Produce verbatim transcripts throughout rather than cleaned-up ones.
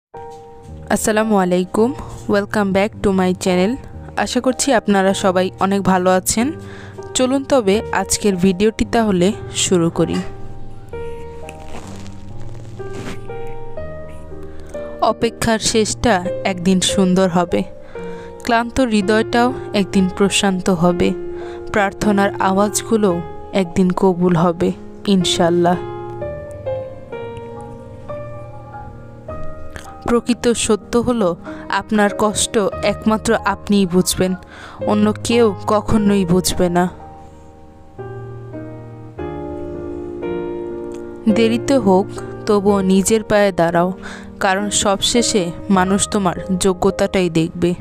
আসসালামু আলাইকুম, welcome back to my channel. আশা করছি আপনারা সবাই অনেক ভালো আছেন। চলুন তবে আজকের ভিডিওটি তাহলে শুরু করি। অপেক্ষার শেষটা একদিন সুন্দর হবে, ক্লান্ত হৃদয়টাও একদিন প্রশান্ত হবে, প্রার্থনার আওয়াজগুলো একদিন কবুল হবে ইনশাল্লাহ। প্রকৃত সত্য হলো আপনার কষ্ট একমাত্র আপনিই বুঝবেন, অন্য কেউ কখনোই বুঝবে না। দেরিতে হোক তবুও নিজের পায়ে দাঁড়াও, কারণ সবশেষে মানুষ তোমার যোগ্যতাটাই দেখবে।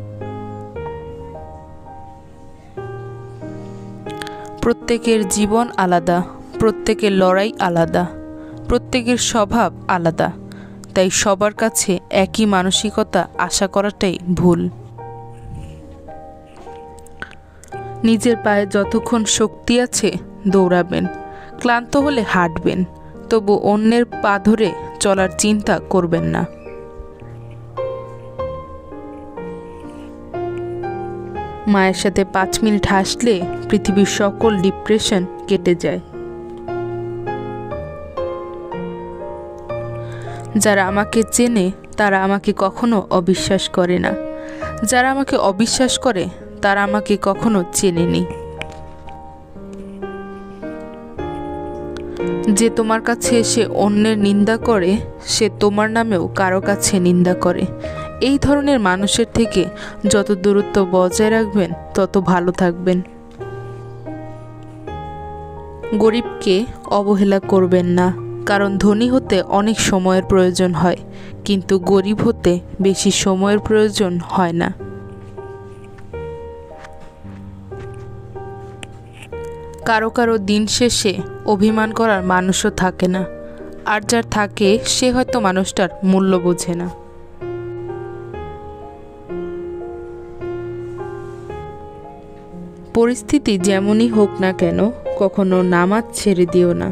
প্রত্যেকের জীবন আলাদা, প্রত্যেকের লড়াই আলাদা, প্রত্যেকের স্বভাব আলাদা, তাই সবার কাছে একই মানসিকতা আশা করাটাই ভুল। নিজের পায়ে যতক্ষণ শক্তি আছে দৌড়াবেন, ক্লান্ত হলে হাঁটবেন, তবু অন্যের পা ধরে চলার চিন্তা করবেন না। মায়ের সাথে পাঁচ মিনিট হাসলে পৃথিবীর সকল ডিপ্রেশন কেটে যায়। যারা আমাকে চেনে তারা আমাকে কখনো অবিশ্বাস করে না, যারা আমাকে অবিশ্বাস করে তারা আমাকে কখনো চেনেনি। যে তোমার কাছে এসে অন্যের নিন্দা করে সে তোমার নামেও কারো কাছে নিন্দা করে। এই ধরনের মানুষের থেকে যত দূরত্ব বজায় রাখবেন তত ভালো থাকবেন। গরিবকে অবহেলা করবেন না, কারণ ধনী হতে অনেক সময়ের প্রয়োজন হয়, কিন্তু গরিব হতে বেশি সময়ের প্রয়োজন হয় না। কারো কারো দিন শেষে অভিমান করার মানুষও থাকে না, আর যার থাকে সে হয়তো মানুষটার মূল্য বোঝে না। পরিস্থিতি যেমনই হোক না কেন কখনো নামাজ ছেড়ে দিও না।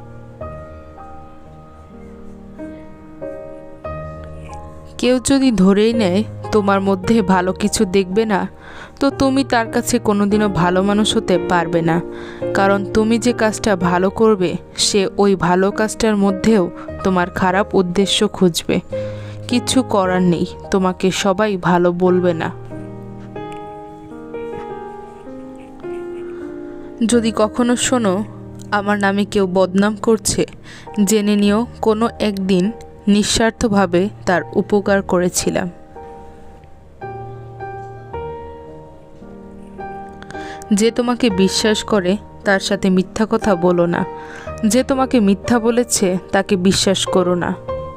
কেউ যদি ধরেই নেয় তোমার মধ্যে ভালো কিছু দেখবে না, তো তুমি তার কাছে কোনোদিনও ভালো মানুষ হতে পারবে না, কারণ তুমি যে কাজটা ভালো করবে সে ওই ভালো কাজটার মধ্যেও তোমার খারাপ উদ্দেশ্য খুঁজবে। কিছু করার নেই, তোমাকে সবাই ভালো বলবে না। যদি কখনো শোনো আমার নামে কেউ বদনাম করছে, জেনে নিও কোনো একদিন নিঃস্বার্থভাবে তার উপকার করেছিলাম। যে তোমাকে বিশ্বাস করে তার সাথে মিথ্যা কথা বলো না, যে তোমাকে মিথ্যা বলেছে তাকে বিশ্বাস করো না।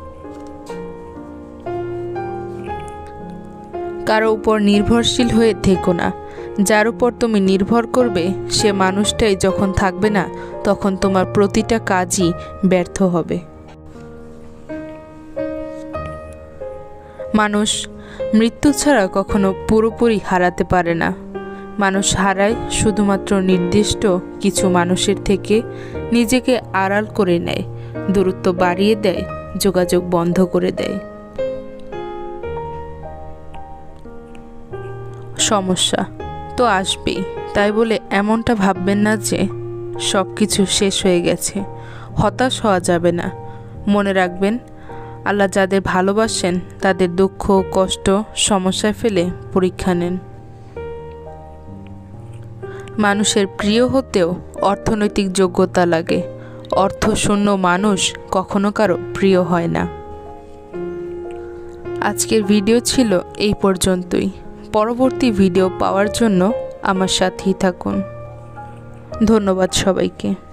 কারো উপর নির্ভরশীল হয়ে থেকো না, যার উপর তুমি নির্ভর করবে সে মানুষটাই যখন থাকবে না তখন তোমার প্রতিটা কাজই ব্যর্থ হবে। মানুষ মৃত্যু ছাড়া কখনো পুরোপুরি হারাতে পারে না, মানুষ হারায় শুধুমাত্র নির্দিষ্ট কিছু মানুষের থেকে, নিজেকে আড়াল করে নেয়, দূরত্ব বাড়িয়ে দেয়, যোগাযোগ বন্ধ করে দেয়। সমস্যা তো আসবেই, তাই বলে এমনটা ভাববেন না যে সব কিছু শেষ হয়ে গেছে। হতাশ হওয়া যাবে না। মনে রাখবেন আল্লাহ যাদের ভালোবাসেন তাদের দুঃখ কষ্ট সমস্যায় ফেলে পরীক্ষা নেন। মানুষের প্রিয় হতেও অর্থনৈতিক যোগ্যতা লাগে, অর্থশূন্য মানুষ কখনো কারো প্রিয় হয় না। আজকের ভিডিও ছিল এই পর্যন্তই। পরবর্তী ভিডিও পাওয়ার জন্য আমার সাথেই থাকুন। ধন্যবাদ সবাইকে।